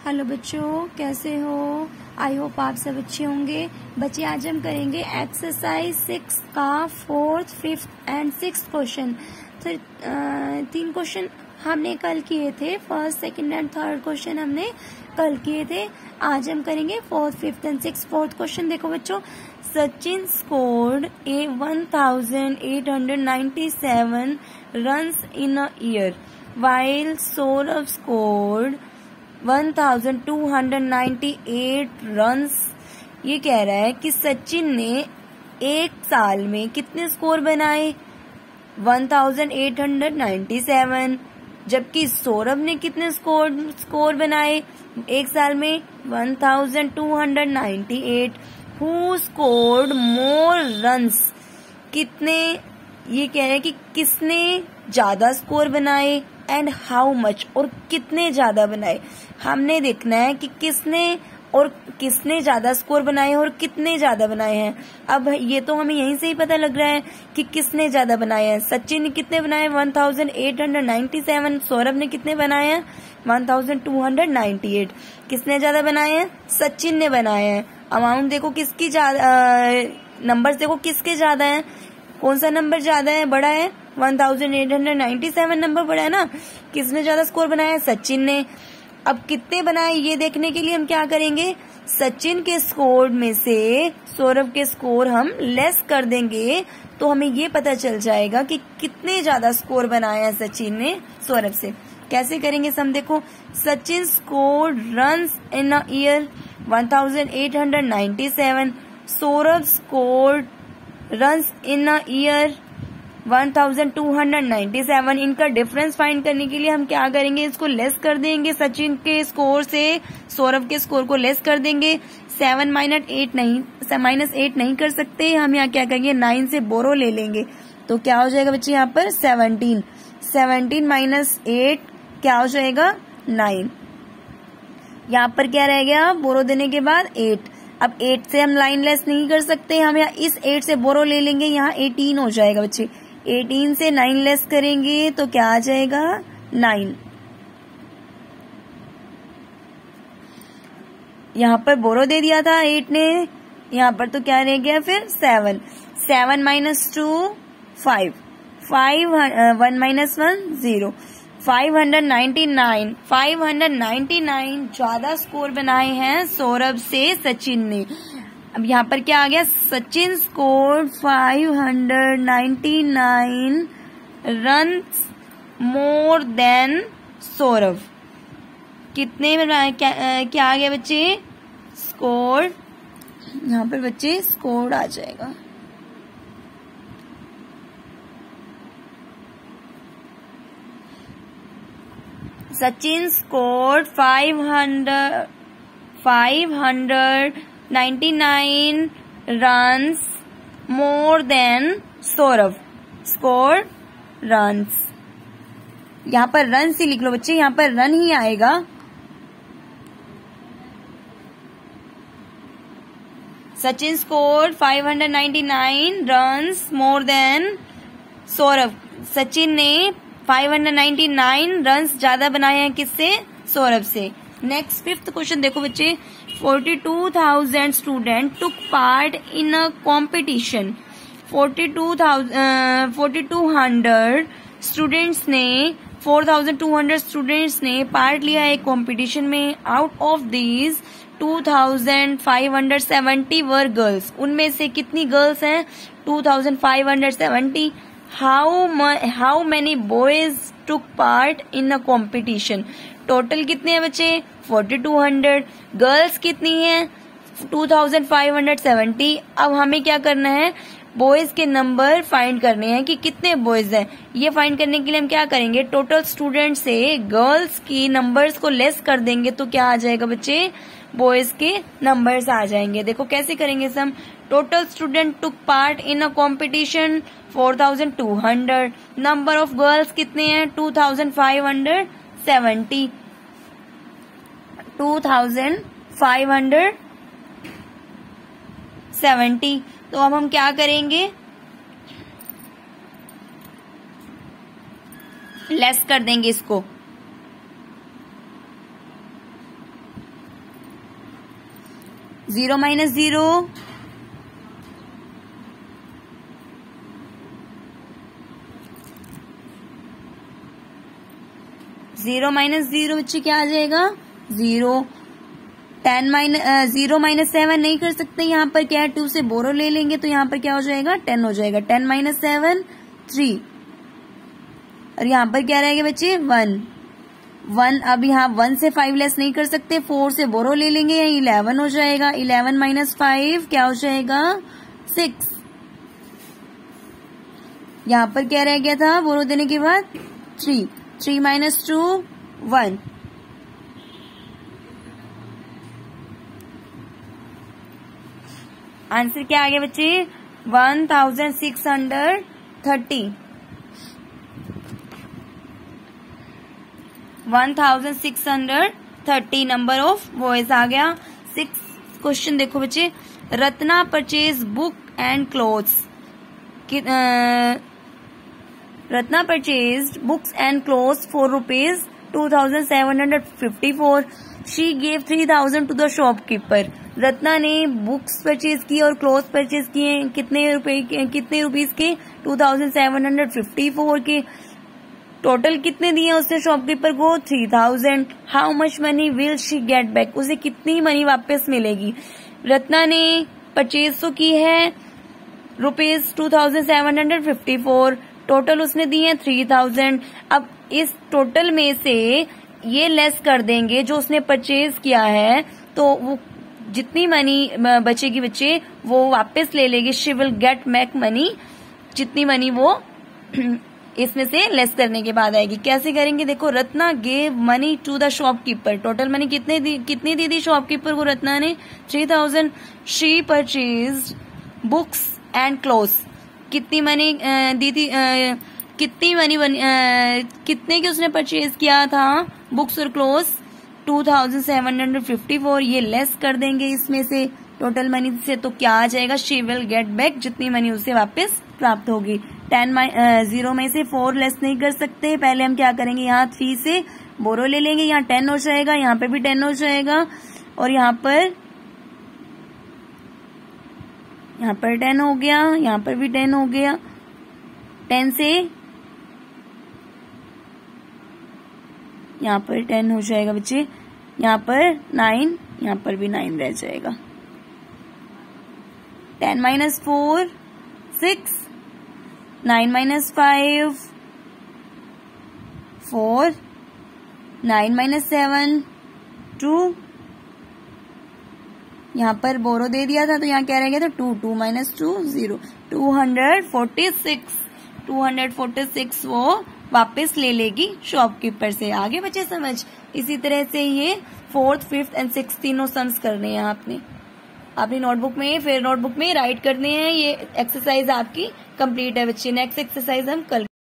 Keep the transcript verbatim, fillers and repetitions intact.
Hello बच्चों, कैसे हो? आई होप आप सब अच्छे होंगे। बच्चे, आज हम करेंगे एक्सरसाइज सिक्स का fourth, fifth and sixth question. तो तीन क्वेश्चन हमने कल किए थे, first, second and third question हमने कल किए थे। आज हम करेंगे fourth, fifth and sixth. Fourth question देखो बच्चों, Sachin scored a one thousand eight hundred ninety seven runs in a year while Saurav scored one thousand two hundred ninety eight runs. ये कह रहा है कि सचिन ने एक साल में कितने स्कोर बनाए? One thousand eight hundred ninety seven. जबकि सौरभ ने कितने स्कोर स्कोर बनाए एक साल में? One thousand two hundred ninety eight. Who scored more runs? कितने, ये कह रहे हैं कि किसने ज्यादा स्कोर बनाए एंड हाउ मच, और कितने ज्यादा बनाए। हमने देखना है कि किसने और किसने ज्यादा स्कोर बनाए और कितने ज्यादा बनाए हैं। अब ये तो हमें यहीं से ही पता लग रहा है कि किसने ज्यादा बनाए हैं। सचिन ने कितने बनाए? One thousand eight hundred ninety seven. Saurabh ने कितने बनाए हैं? One thousand two hundred ninety eight. किसने ज्यादा बनाए हैं? सचिन ने बनाए हैं। अमाउंट देखो किसकी ज्यादा, नंबर्स देखो किसके ज्यादा है। कौन सा नंबर ज्यादा है, बड़ा है? One thousand eight hundred ninety seven number बड़ा है ना। किसने ज्यादा स्कोर बनाया? सचिन ने। अब कितने बनाए ये देखने के लिए हम क्या करेंगे? सचिन के स्कोर में से सौरभ के स्कोर हम लेस कर देंगे, तो हमें ये पता चल जाएगा कि कितने ज्यादा स्कोर बनाया है सचिन ने सौरभ से। कैसे करेंगे सम? देखो, Sachin score runs in a year one thousand eight hundred ninety seven. Saurabh score runs in a year one thousand two hundred ninety seven. इनका डिफरेंस फाइंड करने के लिए हम क्या करेंगे? इसको लेस कर देंगे। सचिन के स्कोर से सौरभ के स्कोर को लेस कर देंगे। सेवन माइनस एट नहीं माइनस एट नहीं कर सकते हम। यहाँ क्या करेंगे? नाइन से बोरो ले लेंगे, तो क्या हो जाएगा बच्चे? यहाँ पर सेवनटीन। सेवनटीन माइनस एट क्या हो जाएगा? नाइन। यहाँ पर क्या रह गया बोरो देने के बाद? एट। अब एट से हम लाइन लेस नहीं कर सकते, हम यहाँ इस एट से बोरो ले लेंगे, यहाँ एटीन हो जाएगा बच्चे। एटीन से नाइन लेस करेंगे तो क्या आ जाएगा? नाइन। यहाँ पर बोरो दे दिया था एट ने, यहाँ पर तो क्या रह गया फिर? Seven. Seven minus two five. Five one minus one zero. Five hundred ninety nine. Five hundred ninety nine ज्यादा स्कोर बनाए हैं सौरभ से सचिन ने। अब यहाँ पर क्या आ गया? Sachin score five hundred ninety nine runs more than Saurabh. कितने में बनाए? क्या, आ, क्या आ गया बच्चे? स्कोर, यहाँ पर बच्चे स्कोर आ जाएगा। Sachin score five hundred five hundred ninety nine runs more than Saurabh. Score runs, यहाँ पर रन ही लिख लो बच्चे, यहाँ पर रन ही आएगा। Sachin score five hundred ninety nine runs more than Saurabh. Sachin ने five hundred ninety nine runs ज्यादा बनाए हैं किससे? सौरभ से। नेक्स्ट फिफ्थ क्वेश्चन देखो बच्चे, forty two thousand student took part in a competition. Forty two thousand forty two hundred students ने four thousand two hundred students ने पार्ट लिया एक कॉम्पिटिशन में। Out of these two thousand five hundred seventy were girls. उनमें से कितनी girls हैं? Two thousand five hundred seventy. How how many boys took part in a competition. Total कितने हैं बच्चे? Forty two hundred. गर्ल्स कितनी हैं? Two thousand five hundred seventy. अब हमें क्या करना है? बॉयज के नंबर फाइंड करने हैं कि कितने बॉयज हैं। ये फाइंड करने के लिए हम क्या करेंगे? टोटल स्टूडेंट से गर्ल्स की नंबर्स को लेस कर देंगे, तो क्या आ जाएगा बच्चे? बॉयज के नंबर्स आ जाएंगे। देखो कैसे करेंगे sum? Total student took part in a competition four thousand two hundred. Number of girls कितने हैं? Two thousand five hundred seventy. Two thousand five hundred seventy. तो अब हम क्या करेंगे? लेस कर देंगे इसको। Zero minus zero, zero minus zero बच्चे क्या आ जाएगा, zero. Ten minus zero minus seven नहीं कर सकते, यहाँ पर क्या है, टू से बोरो ले लेंगे तो यहाँ पर क्या हो जाएगा, टेन हो जाएगा। टेन माइनस सेवन थ्री, और यहाँ पर क्या रहेगा बच्चे, वन। वन, अब यहाँ वन से फाइव लेस नहीं कर सकते, फोर से बोरो ले लेंगे, यहाँ इलेवन हो जाएगा। इलेवन माइनस फाइव क्या हो जाएगा, सिक्स। यहाँ पर क्या रह गया था बोरो देने के बाद, three. Three minus two, one. Answer क्या आ गया बच्चे, one thousand six hundred thirty. One thousand six hundred thirty number of boys आ गया। सिक्स क्वेश्चन देखो बच्चे, Ratna purchase book and clothes, Ratna purchase books and clothes for rupees two thousand seven hundred fifty four. She gave three thousand to the shopkeeper. Ratna ने books purchase की और clothes purchase किए कितने रुपए कितने रुपीज के, two thousand seven hundred fifty four के। Total कितने दिए उसने शॉपकीपर को, three thousand. How much money will she get back, उसे कितनी मनी वापस मिलेगी। रत्ना ने परचेज तो की है rupees two thousand seven hundred fifty four, total उसने दिए हैं थ्री थाउजेंड। अब इस टोटल में से ये लेस कर देंगे जो उसने परचेज किया है, तो वो जितनी मनी बचेगी बच्चे वो वापस ले लेगी। She will get back money, जितनी मनी वो इसमें से लेस करने के बाद आएगी। कैसे करेंगे देखो, Ratna gave money to the shopkeeper. Total money कितने दी कितनी दी थी शॉपकीपर को रत्ना ने, three thousand. She purchase books and clothes, कितनी मनी दी थी, आ, कितनी मनी बनी, आ, कितने की उसने परचेज किया था बुक्स और clothes, two thousand seven hundred fifty four. ये लेस कर देंगे इसमें से टोटल मनी से, तो क्या आ जाएगा, शी विल गेट बैक, जितनी मनी उसे वापस प्राप्त होगी। टेन जीरो में से फोर लेस नहीं कर सकते, पहले हम क्या करेंगे, यहाँ थ्री से बोरो ले लेंगे, यहाँ टेन हो जाएगा, यहाँ पे भी टेन हो जाएगा, और यहाँ पर यहाँ पर टेन हो गया, यहाँ पर भी टेन हो गया। टेन से यहाँ पर टेन हो जाएगा बच्चे, यहाँ पर नाइन, यहाँ पर भी नाइन रह जाएगा। Ten minus four six, nine minus five four, nine minus seven two, यहाँ पर बोरो दे दिया था तो यहाँ क्या रह गया था, two. Two minus two zero, two hundred forty six. Two hundred forty six वो वापस ले लेगी शॉपकीपर से। आगे बच्चे समझ, इसी तरह से ये फोर्थ फिफ्थ एंड सिक्स तीनों सम्स करने हैं आपने अपनी नोटबुक में, फिर नोटबुक में राइट करने हैं। ये एक्सरसाइज आपकी कंप्लीट है बच्चे। नेक्स्ट एक्सरसाइज हम कल